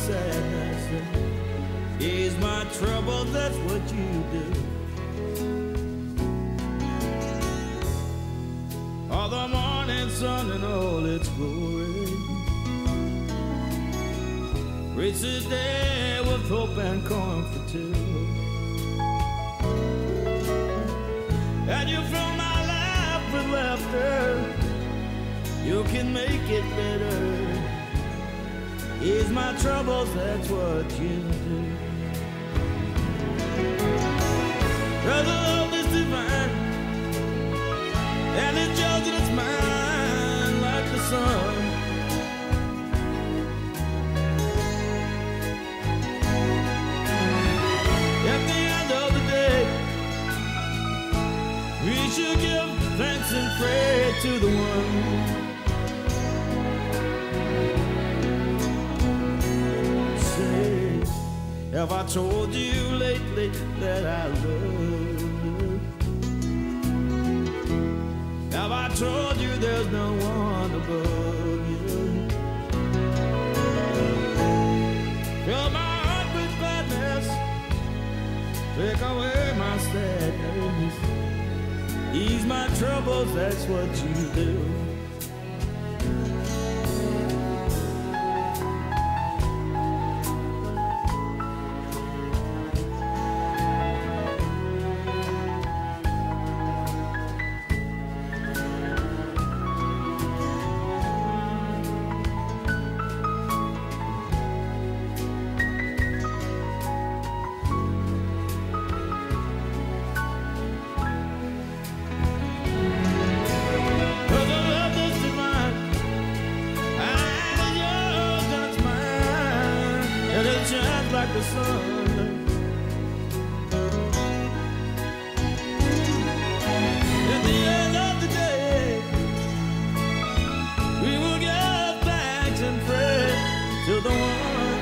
sadness, ease my trouble, that's what you do. All the morning sun and all its glory, reach the day with hope and comfort too. And you fill my life with laughter, you can make it better. Ease my troubles, that's what you do. Cause the love is divine, and it's yours and it's mine like the sun. At the end of the day, we should give thanks and pray to the one. Say, have I told you lately that I love you? Have I told you there's no one above you? Fill my heart with gladness, take away my sadness, ease my troubles, that's what you do. Like the sun. At the end of the day, we will give thanks and pray to the one.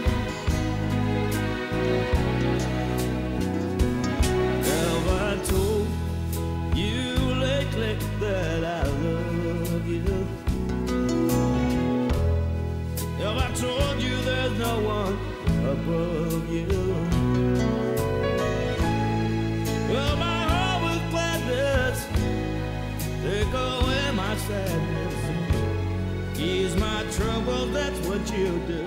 Have I told you lately that I love you? Have I told you there's no one above you? Fill my heart with gladness, take away my sadness, ease my trouble, that's what you do.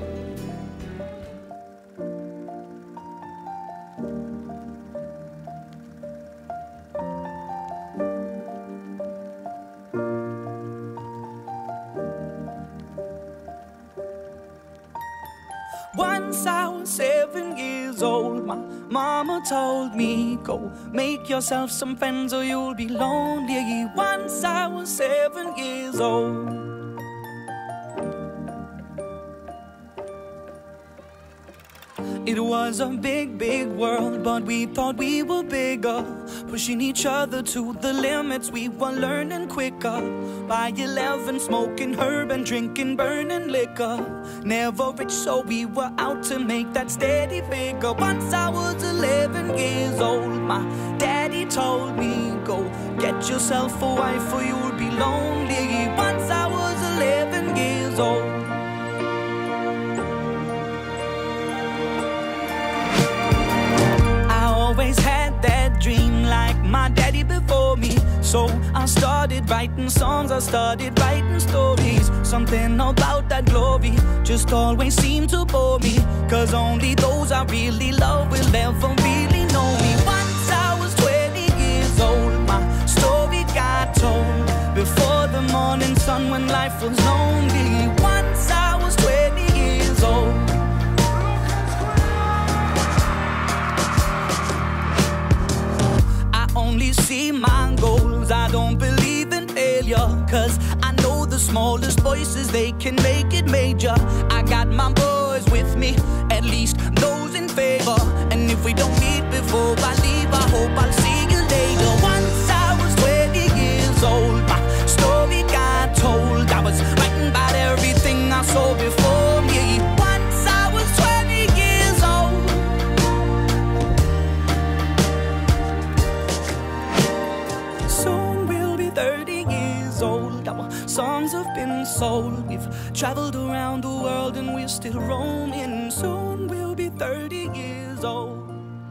Once I was 7 years old, my mama told me, go make yourself some friends or you'll be lonely. Once I was 7 years old. It was a big, big world, but we thought we were bigger, pushing each other to the limits. We were learning quicker. By 11, smoking herb and drinking burning liquor. Never rich, so we were out to make that steady figure. Once I was 11 years old, my daddy told me, go get yourself a wife or you'll be lonely. Once I was 11 years old. Always had that dream like my daddy before me, so I started writing songs, I started writing stories. Something about that glory just always seemed to bore me, cause only those I really love will ever really know me. Once I was 20 years old, my story got told before the morning sun when life was lonely. Once I was 20 years old. Only see my goals, I don't believe in failure, cause I know the smallest voices, they can make it major. I got my boys with me, at least those in favor, and if we don't meet before I leave, I hope I'll see you later. Once I was 20 years old, my story got told. I was writing about everything I saw before me. Once I was 20 years old. Soon we'll be 30 years old. our songs have been sold. We've traveled around the world and we're still roaming. Soon we'll be 30 years old.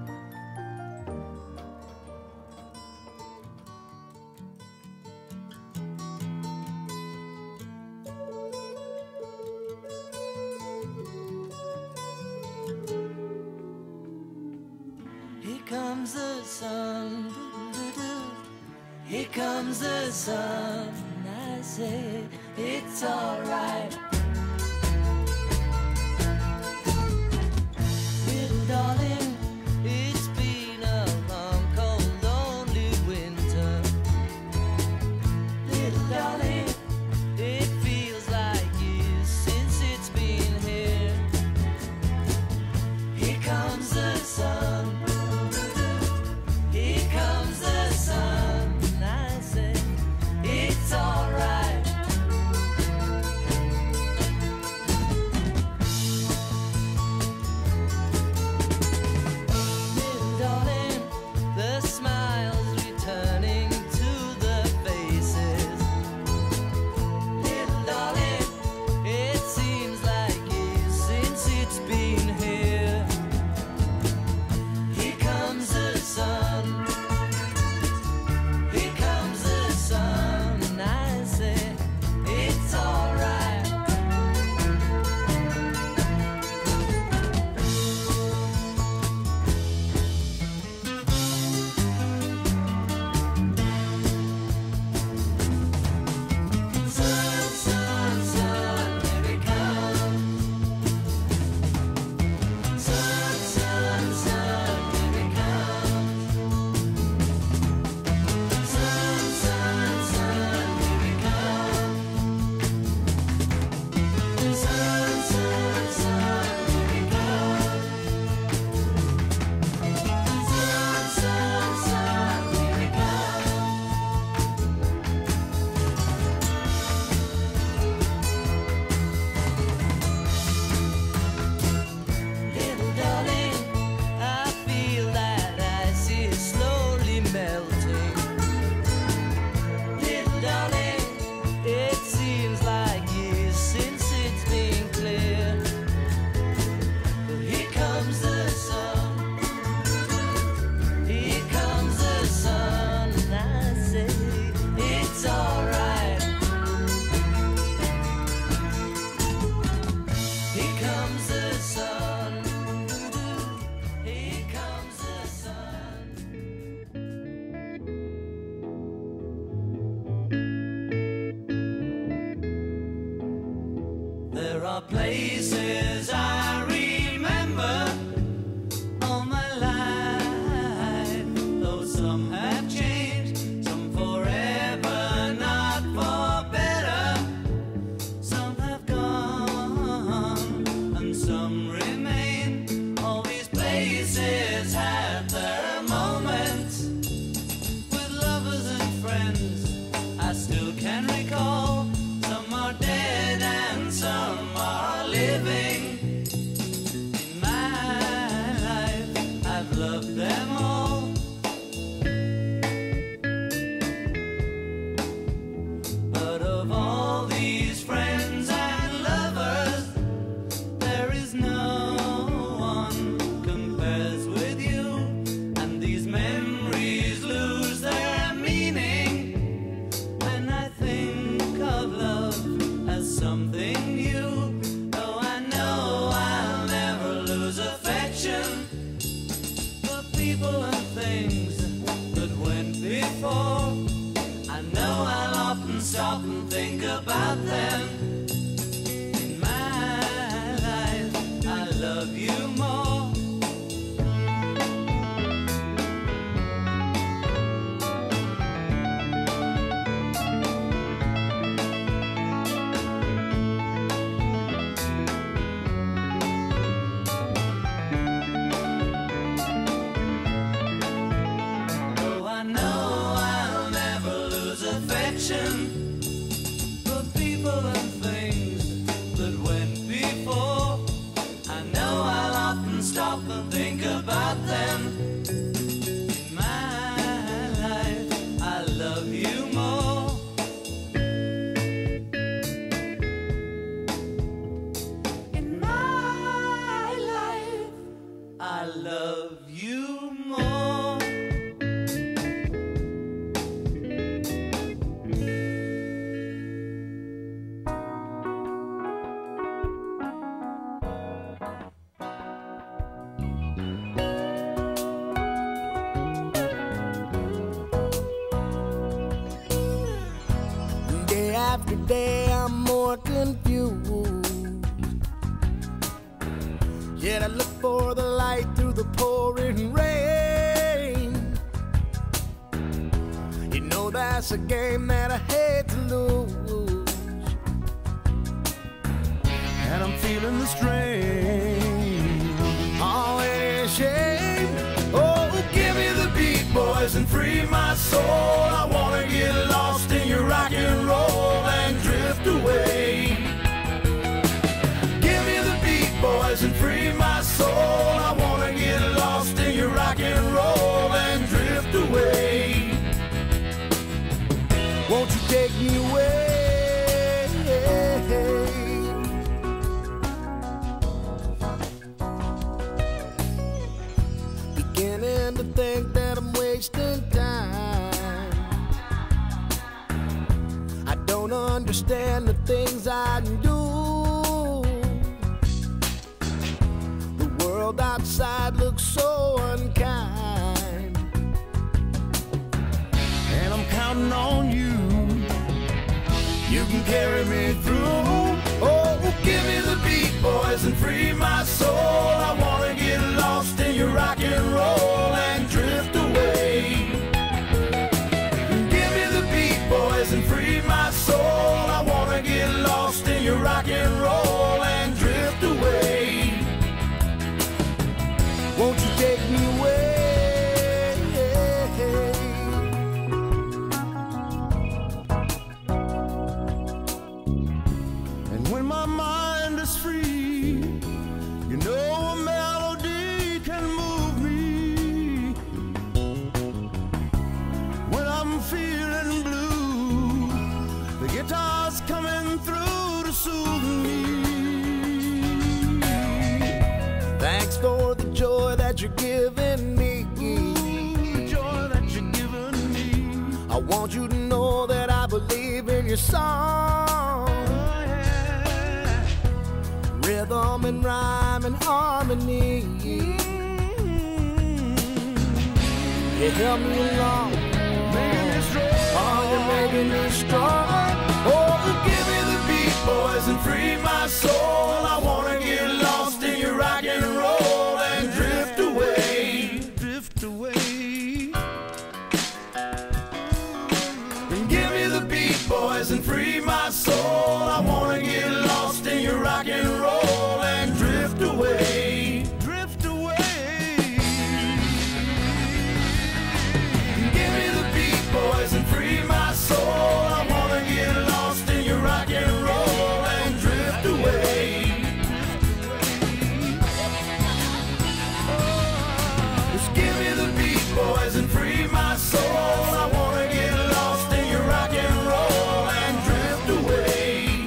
Here comes the sun, here comes the sun. I say it's alright. Little darling, it's been a long, cold, lonely winter. Little darling, it feels like years since it's been here. Here comes the sun. Here comes the sun, I say it's alright. Little darling, the smiles returning to the faces. Little darling, it seems like years since it's been here. Here comes the sun. Here comes the sun, and I say it's alright. Sun, sun, sun, here it comes. Sun, sun, sun, here it comes. Sun, sun, sun, here it comes. Sun, sun, sun, here it comes. Sun, sun, sun, here it comes. Little darling, I feel that ice is slowly melting. Little darling, it seems like years since it's been clear. But here comes the sun. Here comes the sun, and I say it's alright. Here comes the sun. Here comes the sun. There are places I remember all my life, though some have changed, some forever, not for better. Some have gone, and some remain. All these places have their moments with lovers and friends I still can recall. Some are dead and some are living. In my life, I've loved them all. But of all these friends and lovers, there is no one compares with you. And these memories lose their meaning when I think of love as something new. Though I know I'll never lose affection for people and things that went before. I know I'll often stop and think about them. In my life, I love you more. Though I know I'll never lose affection for people and things after day I'm more confused. Yet I look for the light through the pouring rain. You know that's a game that I hate to lose, and I'm feeling the strain. Oh, it is shame. Oh, give me the beat, boys, and free my soul. I wanna get lost in your rock and roll and drift away. Give me the beat, boys, and free my soul. I wanna get lost in your rock and roll and drift away. Won't you take me away? Beginning to think that I'm wasting time. I don't understand the things I do. The world outside looks so unkind, And I'm counting on you. you can carry me through. Oh, give me the beat, boys, and free my soul. I wanna get lost in your rock and roll and drift away. Give me the beat, boys, and free my soul. I wanna get lost in your rock and roll and drift away. Won't you take me away? And when my mind is free, you know a melody can move me. When I'm feeling blue, the guitar's coming through to soothe me. Thanks for the joy that you're giving me. The joy that you're giving me. I want you to know that I believe in your song. Oh, yeah. Rhythm and rhyme and harmony. You help me along. Making me strong. Oh, you're making me strong. Oh, give me the beat, boys, and free my soul. I wanna get lost in your rock and roll and drift away. Drift away. Give me the beat, boys, and free my soul. I wanna get lost in your rock and roll and drift away. Drift away. Give me the beat, boys, and free my soul. I wanna get lost in your rock and roll and drift away. Just give me the beat, boys, and free my soul. I wanna get lost in your rock and roll and drift away.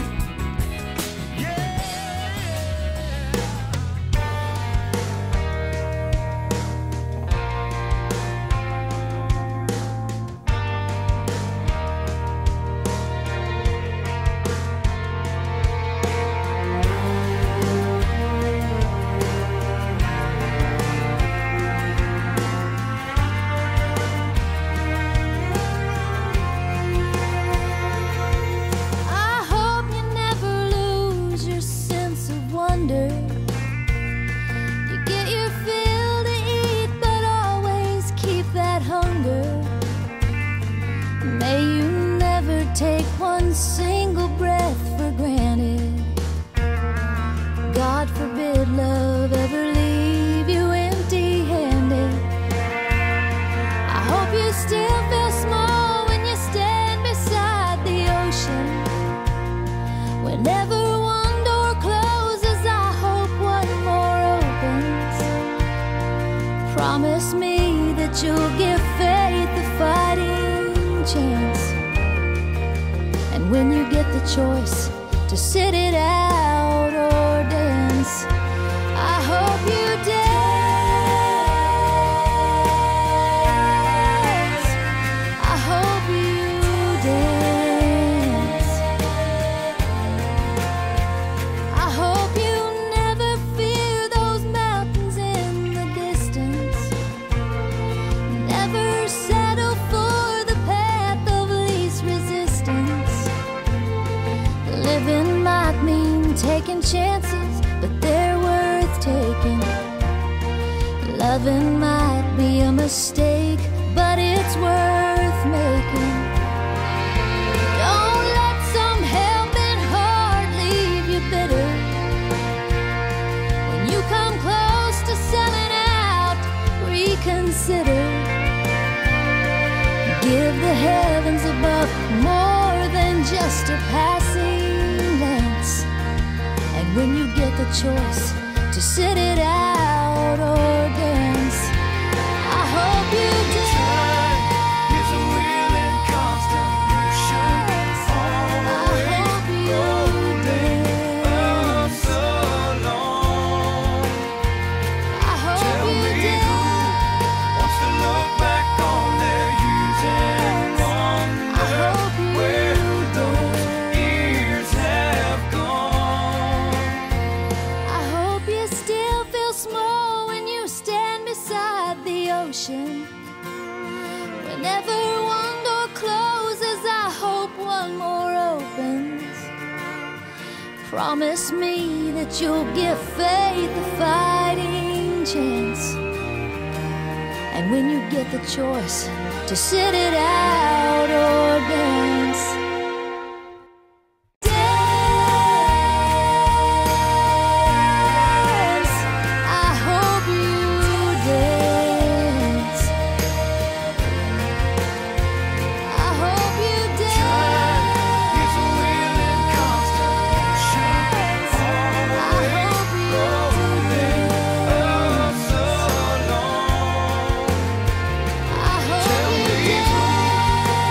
I hope you never lose your sense of wonder. You get your fill to eat, but always keep that hunger. May you never take one single breath for granted. God forbid love ever leave you empty-handed. I hope you still feel small when you stand beside the ocean. Whenever one door closes, I hope one more opens. Promise me that you'll give faith a fighting chance. And when you get the choice to sit it out or dance, I hope you dance. I hope you dance. I hope you never fear those mountains in the distance. Never settle for the path of least resistance. Loving might be a mistake, but it's worth making. Don't let some helping heart leave you bitter. When you come close to selling out, reconsider. Give the heavens above more than just a passing glance. And when you get the choice to sit it out or dance, I hope you dance. Time is a wheel in constant motion, always rolling so long. I hope Tell you me dance. who wants to look back on their years and wonder hope you where those years have gone. I hope you still feel small when you stand beside the ocean. Whenever one door closes, I hope one more opens. Promise me that you'll give faith a fighting chance. And when you get the choice to sit it out or dance, dance. I hope you dance. I hope you dance. Is a wheel in constant motion, always rolling so long. I hope Tell you me who dance.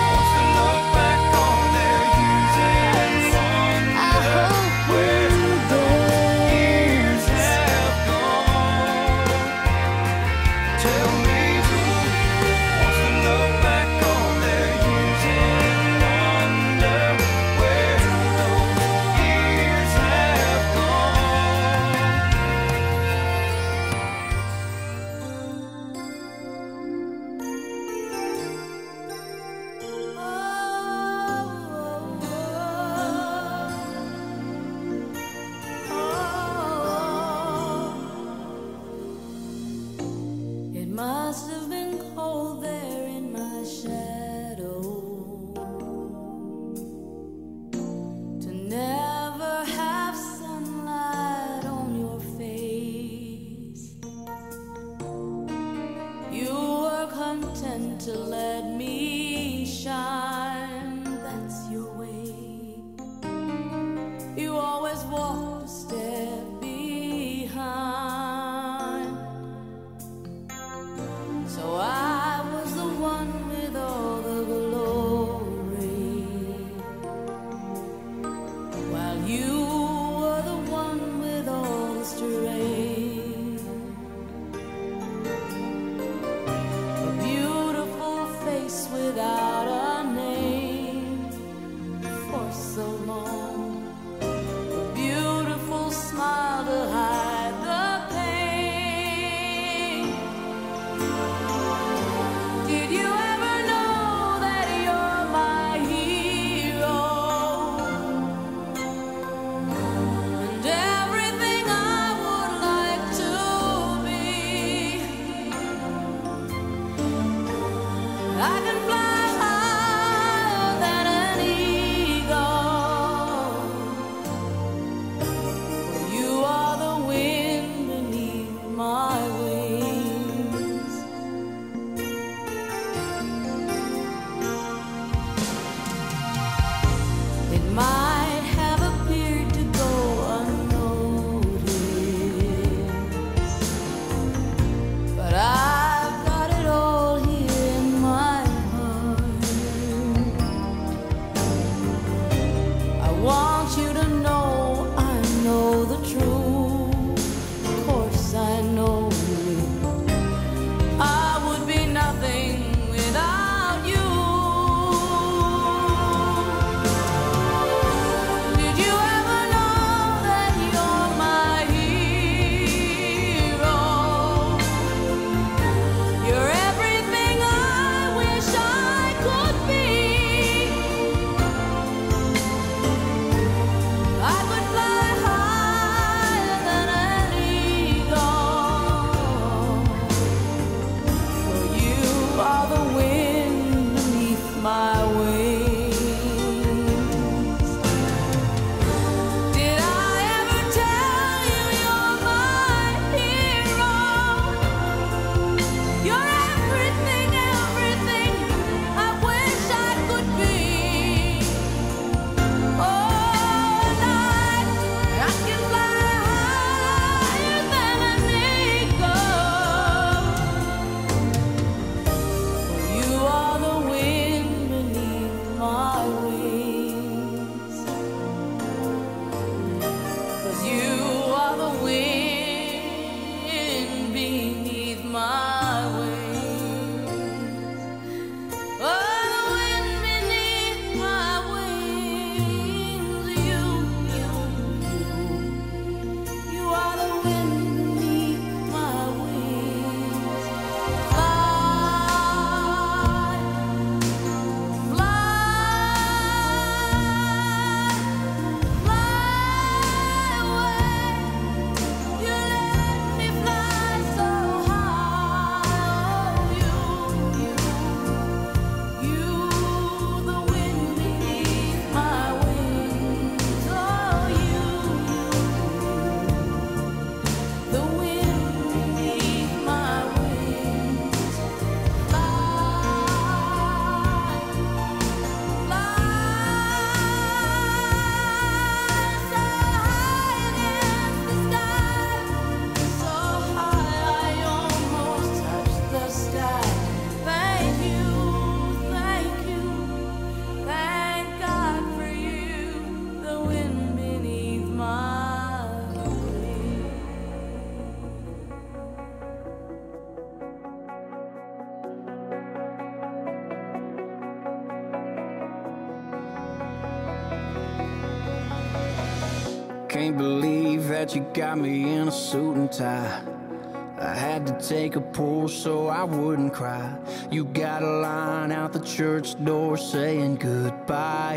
can't believe that you got me in a suit and tie. I had to take a pull so I wouldn't cry. You got a line out the church door saying goodbye.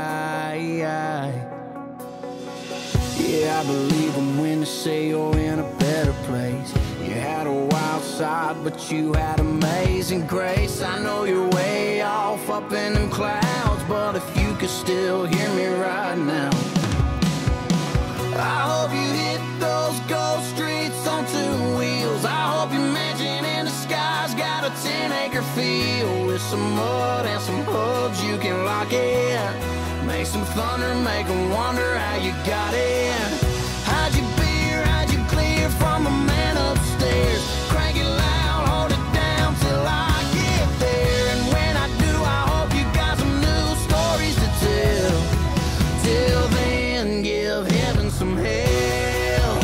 Yeah, I believe them when they say you're in a better place. You had a wild side, but you had amazing grace. I know you're way off up in them clouds, but if you could still hear me right now, I hope you hit those ghost streets on 2 wheels. I hope your mansion in the sky's got a 10-acre field with some mud and some hubs you can lock in. Make some thunder, make them wonder how you got in. Hide your beer, hide your clear from the man upstairs. Crank it loud, hold it down till I get there. And when I do, I hope you got some new stories to tell. Till then, give heaven some hell.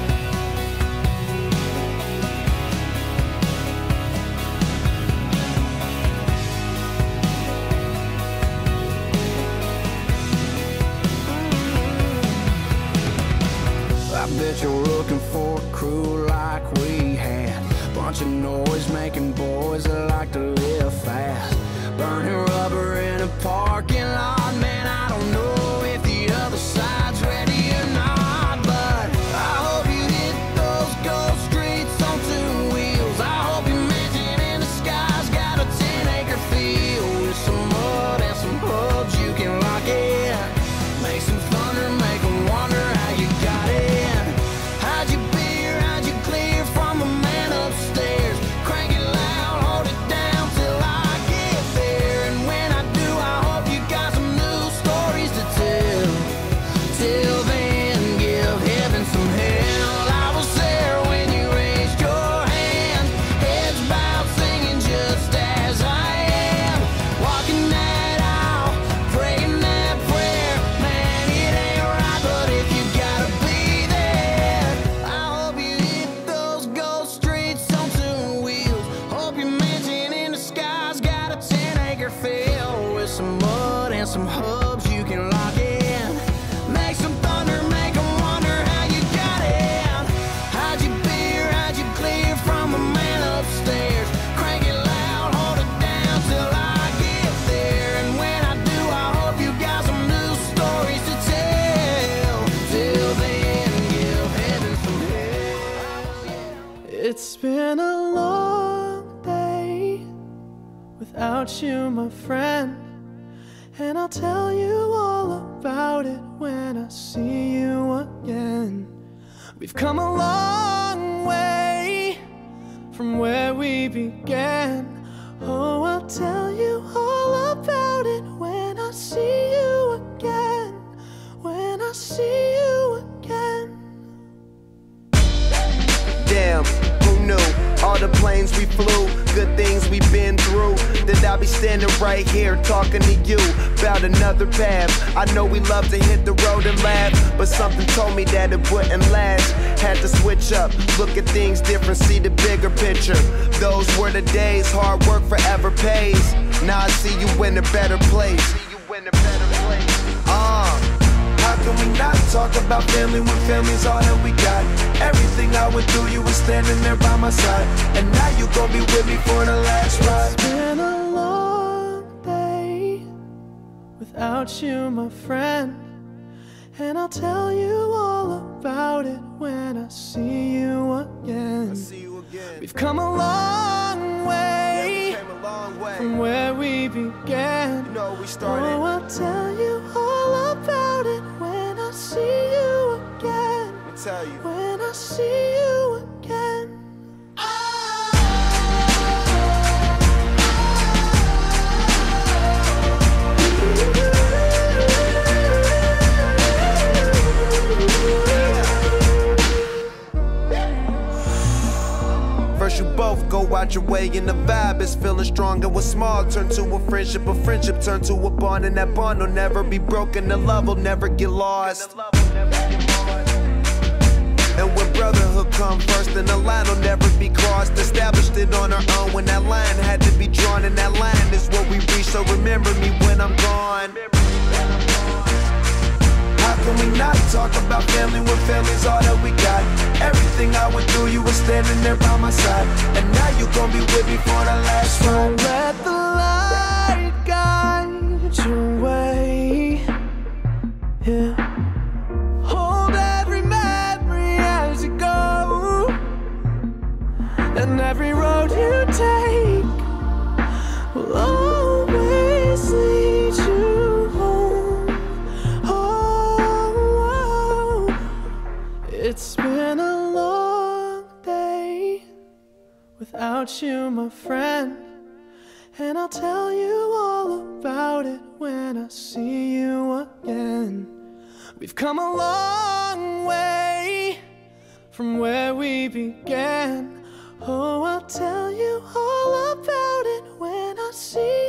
I bet you're looking for a crew like we had. Bunch of noise making boys that like to live fast. Burning rubber in a parking lot. Man, I don't know if the other side's ready or not, but I hope you hit those ghost streets on 2 wheels. I hope your mansion in the sky's got a 10-acre field with some mud and some hubs you can lock in. Make some thunder, make them wonder how you got in. Hide your beer, hide your clear from the man upstairs. Crank it loud, hold it down till I get there. And when I do, I hope you got some new stories to tell. Till then, give heaven some hell. I was there when you raised your hand, heads bowed, singing just as I am. Walking that aisle, praying that prayer. Man, it ain't right, but if you gotta be there, I hope you hit those ghost streets on 2 wheels. Hope your mansion in the sky's got a 10-acre field with some mud and some hubs you can lock in. Make some thunder, make them wonder how you got in. Hide your beer, hide your clear from the man upstairs. Crank it loud, hold it down till I get there. And when I do, I hope you got some new stories to tell. Till then, give heaven some hell. It's been a long day without you, my friend, and I'll tell you all about it when I see you again. We've come a long way from where we began. Oh, I'll tell you all about it when I see you again. When I see you again. Damn, who knew? All the planes we flew, good things we've been through, that I'll be standing right here talking to you about another path. I know we love to hit the road and laugh, but something told me that it wouldn't last. Had to switch up, look at things different, see the bigger picture. Those were the days, hard work forever pays. Now I see you in a better place. How can we not talk about family when family's all that we got? Everything I went through, you were standing there by my side, and now you gon' be with me for the last ride. It's been a long day without you, my friend, and I'll tell you all about it when I see you again. We've come a long way, from where we began. You know we started. Oh, I'll tell you all about it when I see you again. I'll tell you. When I see you again. First you both go out your way and the vibe is feeling strong, and what's small turn to a friendship turn to a bond, and that bond will never be broken, the love will never get lost. And when brotherhood come first, then the line will never be crossed. Established it on our own when that line had to be drawn, and that line is what we reach, so remember me when I'm gone. How can we not talk about family when family's all that we got? Everything I went through, you were standing there by my side, and now you gon' be with me for the last ride. Let the light guide your way. Yeah. Hold every memory as you go, and every road you take will always lead you home. Oh, it's been a long day without you, my friend, and I'll tell you all about it when I see you again. We've come a long way from where we began. Oh, I'll tell you all about it when I see you.